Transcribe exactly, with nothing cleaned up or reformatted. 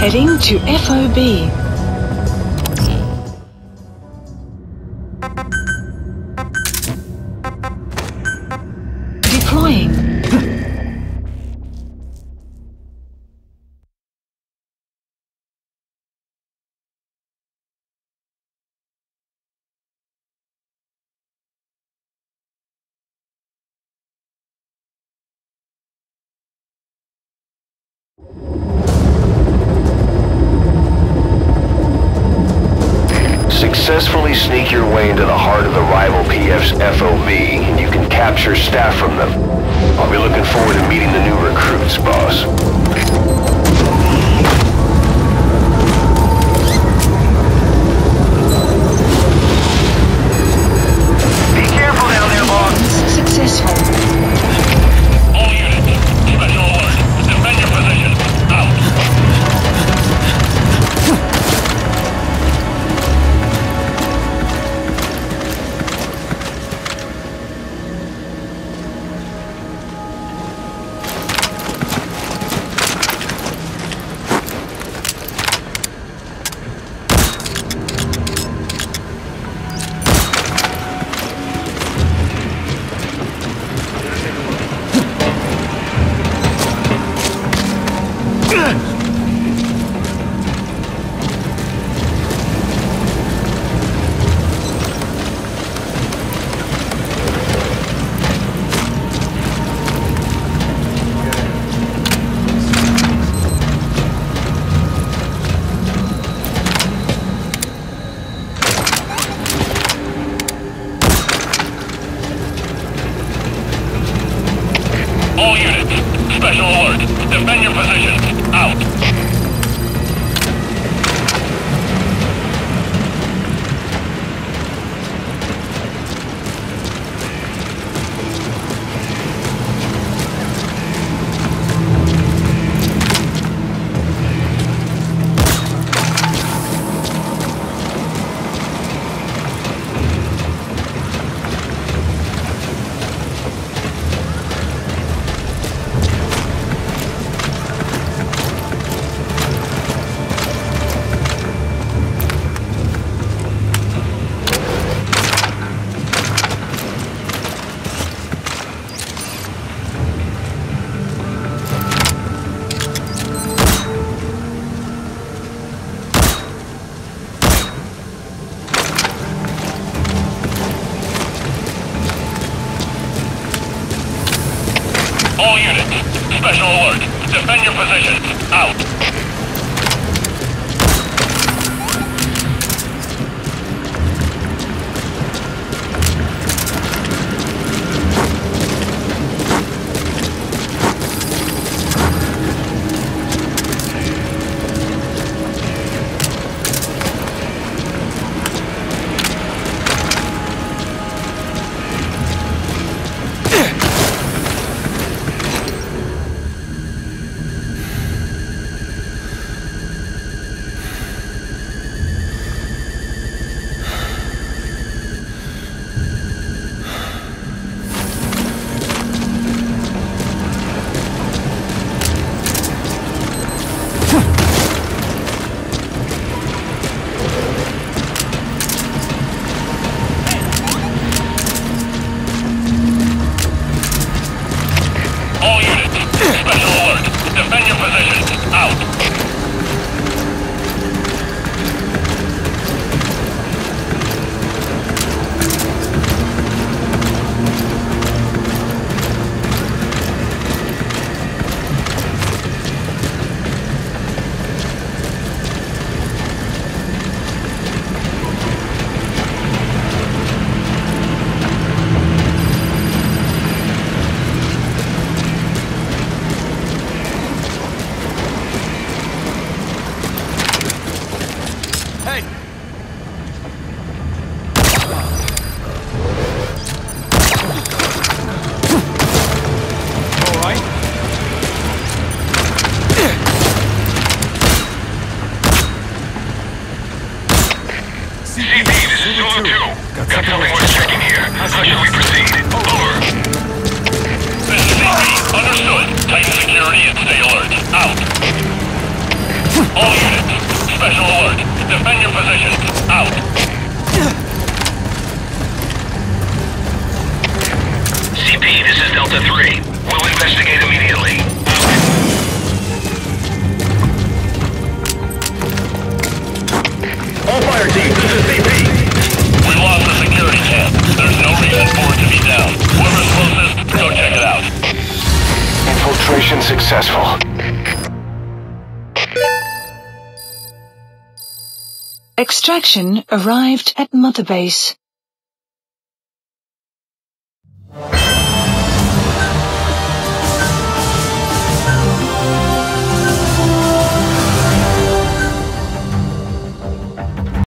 Heading to F O B. Deploying. Successfully sneak your way into the heart of the rival P F's F O B, and you can capture staff from them. I'll be looking forward to meeting the new recruits, boss. Be careful down there, boss. Successful. All units, special alert. Defend your position. Out. All units, special alert. Defend your position. Out. All units, special alert. Defend your positions. Out. All units, special alert. Defend your positions. Out. Zulu two. Got something worth checking here. How should we proceed? Over. This is C P. Understood. Tighten security and stay alert. Out. All units, special alert. Defend your positions. Out. C P, this is Delta three. We'll investigate immediately. All fire teams, this is C P. We lost the security camp. There's no reason for it to be down. Whoever's closest, go check it out. Infiltration successful. Extraction arrived at Mother Base.